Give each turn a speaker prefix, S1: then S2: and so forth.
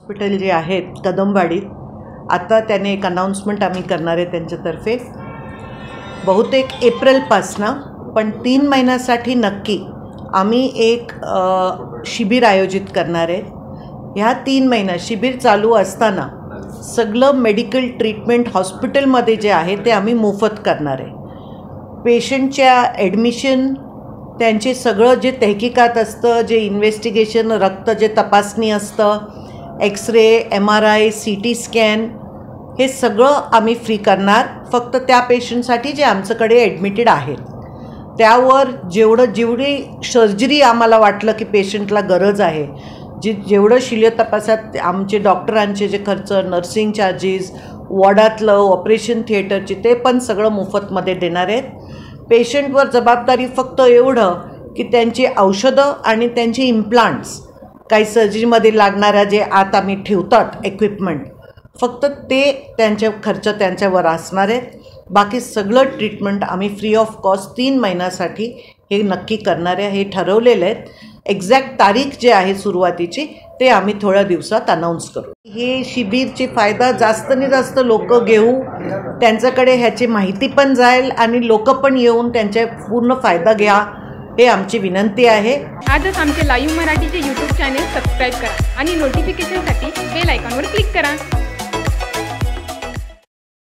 S1: Hospital जे आहेत कदमवाडीत, आता त्याने एक अनाउन्समेंट आम्ही करणार आहे त्यांच्यातर्फे बहुतेक एप्रिलपासनं, पण 3 महिन्यासाठी नक्की आम्ही एक शिबिर आयोजित करणार आहे। ह्या 3 महिन्यात शिबिर चालू असताना सगळं मेडिकल ट्रीटमेंट हॉस्पिटलमध्ये जे आहे ते आम्ही मोफत करणार आहे। पेशंटच्या ॲडमिशन, त्यांचे सगळं जे तहकीकात असतं, जे इन्व्हेस्टिगेशन, रक्त जे तपासणी असतं, एक्सरे, MRI, CT स्कॅन, हे सगळं आम्ही फ्री करणार। फक्त त्या पेशंटसाठी जे आमच्याकडे ॲडमिटेड आहेत त्यावर जेवढी सर्जरी आम्हाला वाटलं की पेशंटला गरज आहे, जेवढं शिल्य तपासात आमचे डॉक्टरांचे जे खर्च, नर्सिंग चार्जेस, वॉर्डातलं ऑपरेशन थिएटरचे, ते पण सगळं मोफतमध्ये देणार आहेत। पेशंटवर जबाबदारी फक्त एवढं की त्यांची औषधं आणि त्यांचे इम्प्लांट्स, काही सर्जरीमध्ये लागणाऱ्या जे आत आम्ही ठेवतात इक्विपमेंट, फक्त ते त्यांचे खर्च त्यांच्यावर असणार आहेत। बाकी सगळं ट्रीटमेंट आम्ही फ्री ऑफ कॉस्ट 3 महिन्यासाठी हे नक्की करणार आहे, हे ठरवलेलं आहे। एक्झॅक्ट तारीख जे आहे सुरुवातीची ते आम्ही थोड्या दिवसात अनाऊन्स करू। हे शिबिरचे फायदा जास्तीत जास्त लोक घेऊ, त्यांच्याकडे ह्याची माहिती पण जाईल आणि लोक पण येऊन त्यांचा पूर्ण फायदा घ्या, हे आमची विनंती आहे।
S2: आजच आमचे लाईव्ह मराठीचे YouTube चॅनेल सबस्क्राईब करा आणि नोटिफिकेशनसाठी बेल आयकॉनवर क्लिक करा।